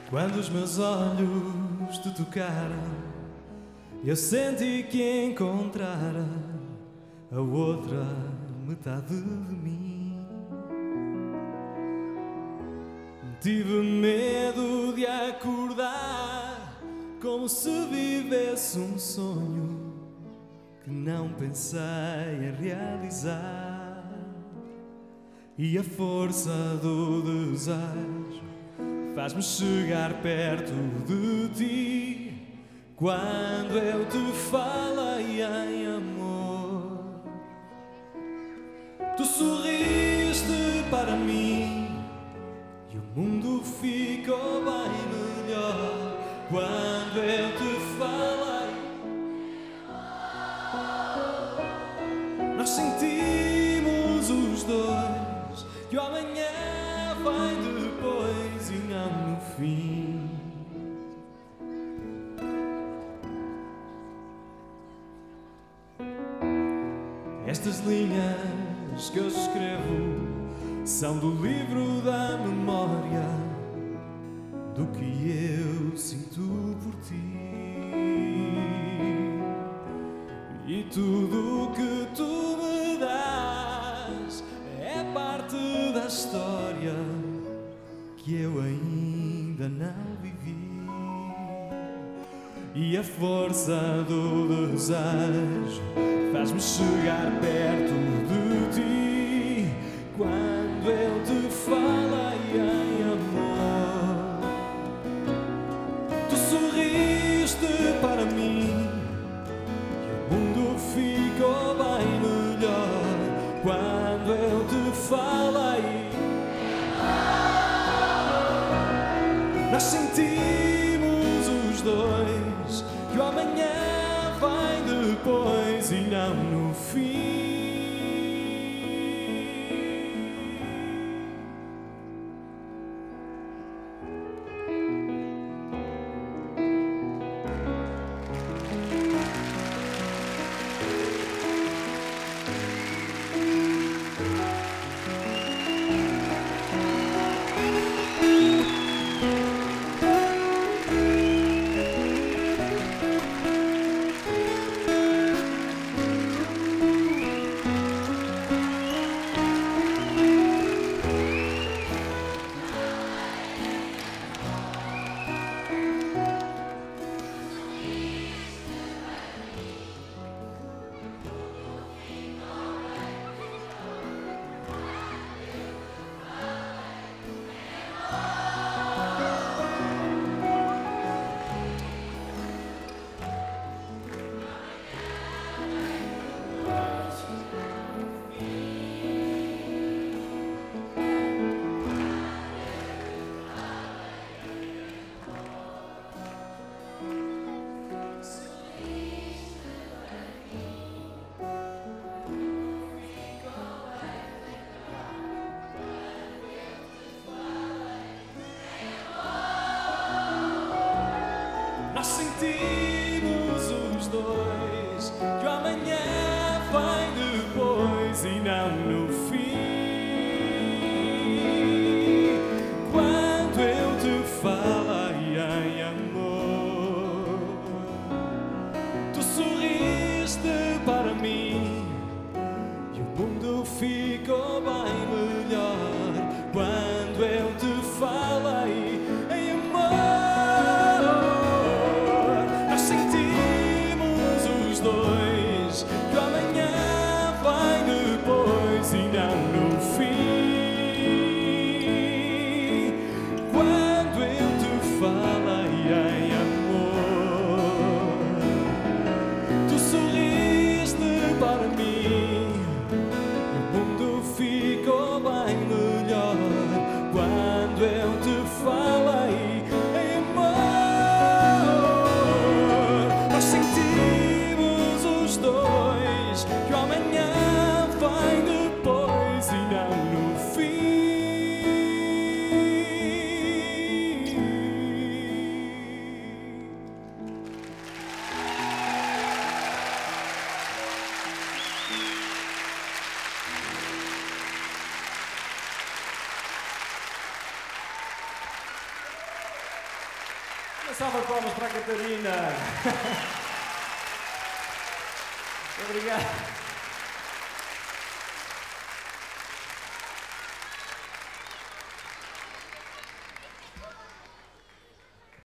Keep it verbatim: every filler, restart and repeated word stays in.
Quando os meus olhos te tocaram, eu senti que encontrara a outra metade de mim. Tive medo de acordar, como se vivesse um sonho que não pensei em realizar. E a força do desejo faz-me chegar perto de ti. Quando eu te falei em amor, tu sorriste para mim e o mundo ficou bem melhor. Quando eu te falei, nós sentimos os dois que o amanhã vem depois e não no fim. Estas linhas que eu escrevo são do livro da memória, do que eu sinto por ti. E tudo o que tu me dás é parte da história que eu ainda não vivi. E a força do desejo faz-me chegar perto de ti. Quando eu te falei em amor, tu sorriste para mim e o mundo ficou bem melhor. Quando eu te falei, nós sentimos os dois que o amanhã vem depois e não no fim. Nós sentimos os dois que o amanhã vem depois e não no fim. Quando eu te falei em amor, tu sorriste para mim e o mundo ficou bem melhor. Quando eu te falei em amor, dois, que o amanhã vai depois e Uma salva de palmas para a Catarina. Obrigado.